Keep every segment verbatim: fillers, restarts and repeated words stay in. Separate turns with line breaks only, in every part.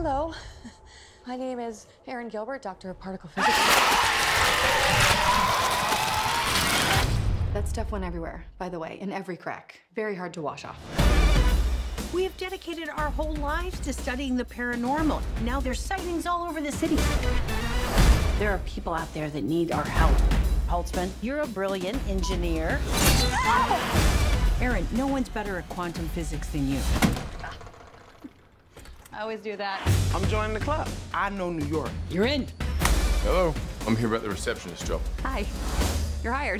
Hello. My name is Erin Gilbert, Doctor of Particle Physics. That stuff went everywhere, by the way, in every crack. Very hard to wash off.
We have dedicated our whole lives to studying the paranormal. Now there's sightings all over the city. There are people out there that need our help. Holtzman, you're a brilliant engineer. Erin, no one's better at quantum physics than you.
I always do that.
I'm joining the club. I know New York.
You're in.
Hello. I'm here about the receptionist job.
Hi. You're hired.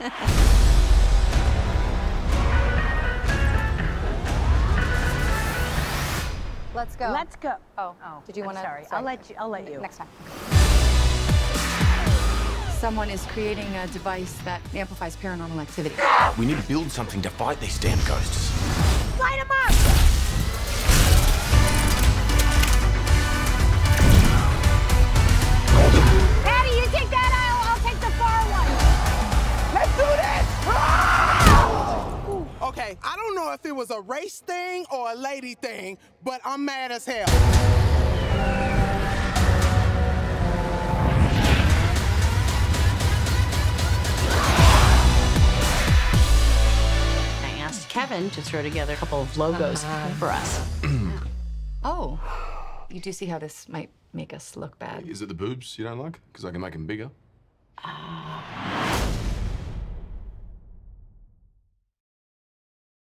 Let's go.
Let's go.
Oh,
Oh,
did you
I'm
want to?
Sorry. I'll let you. I'll let you.
Next time. Someone is creating a device that amplifies paranormal activity.
We need to build something to fight these damn ghosts.
Light him up. Patty, you take that aisle. I'll take the far one.
Let's do this! Okay, I don't know if it was a race thing or a lady thing, but I'm mad as hell.
I asked Kevin to throw together a couple of logos uh-huh. for us.
Oh, you do see how this might make us look bad.
Is it the boobs you don't like? Because I can make them bigger.
Uh...